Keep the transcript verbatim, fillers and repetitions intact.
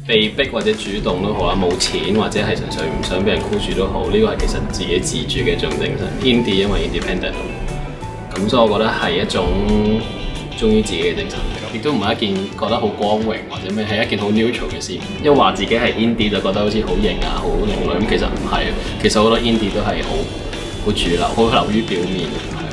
被逼或者主動都好啦，冇錢或者係純粹唔想俾人箍住都好，呢、這個係其實自己自主嘅一種精神。Indie 因為 independent 咁，所以我覺得係一種忠於自己嘅精神，亦都唔係一件覺得好光榮或者咩，係一件好 neutral 嘅事。因為話自己係 indie 就覺得好似好型啊，好另類咁，其實唔係。其實我覺得 indie 都係好好主流，好流於表面。